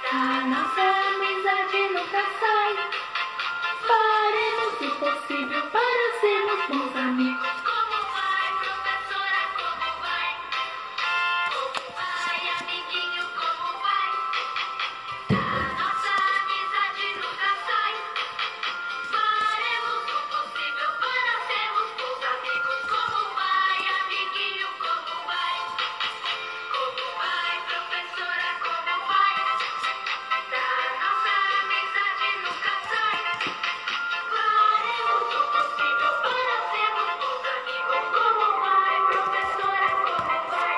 A nossa amizade nunca sai. Faremos o possível para sermos bons amigos. Como vai, professora, como vai? Como vai, amiguinho, como vai? A nossa amizade nunca sai. Faremos o possível para sermos bons amigos. Como vai, amiguinho, como vai? Como vai, professora, como vai? A nossa amizade nunca sai. Faremos o possível para sermos bons amigos. Como vai, professora, como vai?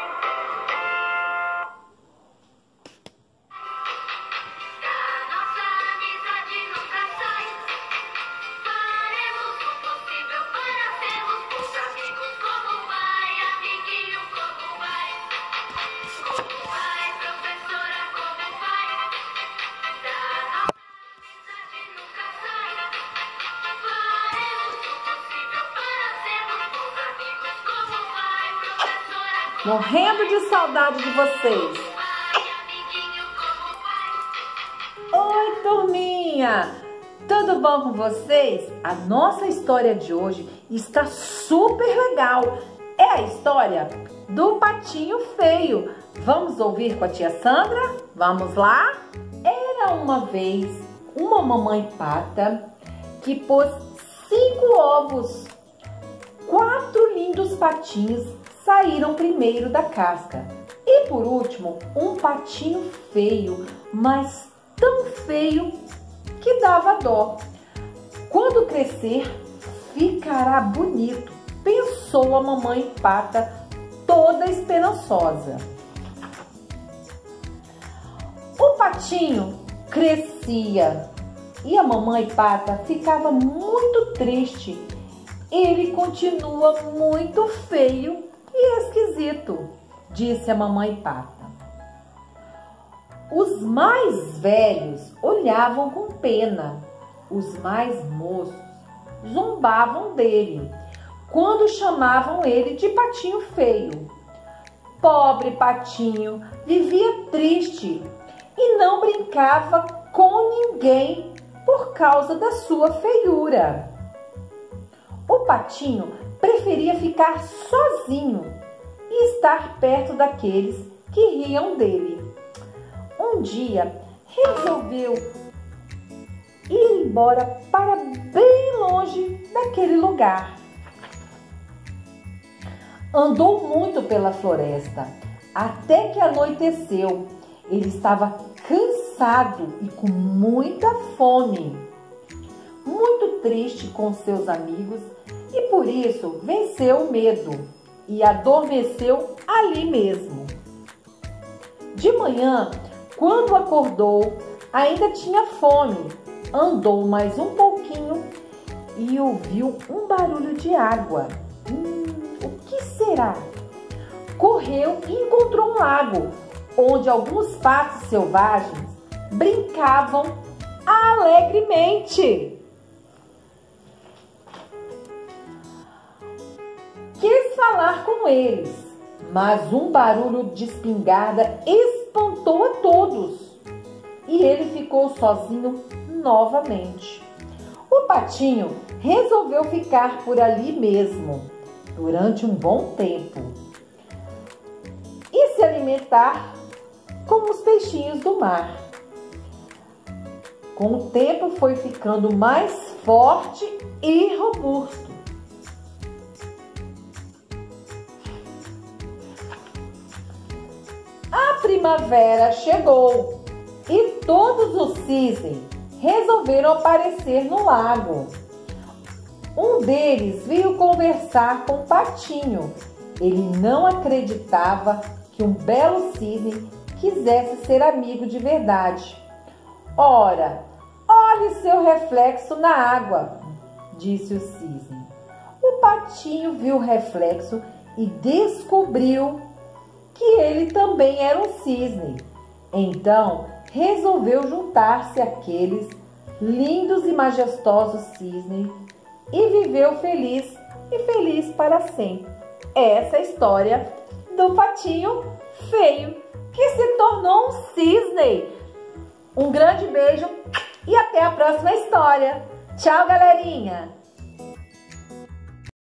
A nossa amizade nunca sai. Faremos o possível para sermos bons amigos. Como vai, amiguinho, como vai? Como vai, professora, como vai? A nossa amizade nunca sai. Faremos o possível para sermos bons amigos. Como vai, professora, como Morrendo de saudade de vocês. vai, amiguinho, como vai? Oi, turminha! Tudo bom com vocês? A nossa história de hoje está super legal. É a história do Patinho Feio. Vamos ouvir com a tia Sandra? Vamos lá? Era uma vez uma mamãe pata que pôs 5 ovos. 4 lindos patinhos saíram primeiro da casca. E por último, um patinho feio, mas tão feio que dava dó. Quando crescer, ficará bonito, pensou a mamãe pata, toda esperançosa. O patinho crescia e a mamãe pata ficava muito triste. Ele continua muito feio e esquisito, disse a mamãe pata. Os mais velhos olhavam com pena. Os mais moços zombavam dele quando chamavam ele de patinho feio. Pobre patinho vivia triste e não brincava com ninguém por causa da sua feiura. O patinho preferia ficar sozinho e estar perto daqueles que riam dele. Um dia resolveu ir embora para bem longe daquele lugar. Andou muito pela floresta até que anoiteceu. Ele estava cansado e com muita fome, muito triste com seus amigos e por isso venceu o medo e adormeceu ali mesmo. De manhã, quando acordou, ainda tinha fome. Andou mais um pouquinho e ouviu um barulho de água. O que será? Correu e encontrou um lago, onde alguns patos selvagens brincavam alegremente. Quis falar com eles, mas um barulho de espingarda espantou a todos e ele ficou sozinho novamente. O patinho resolveu ficar por ali mesmo durante um bom tempo e se alimentar como os peixinhos do mar. Com o tempo foi ficando mais forte e robusto. A primavera chegou e todos os cisnes resolveram aparecer no lago. Um deles veio conversar com o patinho. Ele não acreditava que um belo cisne quisesse ser amigo de verdade. Ora, olhe seu reflexo na água, disse o cisne. O patinho viu o reflexo e descobriu que ele também era um cisne. Então, resolveu juntar-se àqueles lindos e majestosos cisnes e viveu feliz e feliz para sempre. Essa é a história do patinho feio que se tornou um cisne. Um grande beijo e até a próxima história. Tchau, galerinha!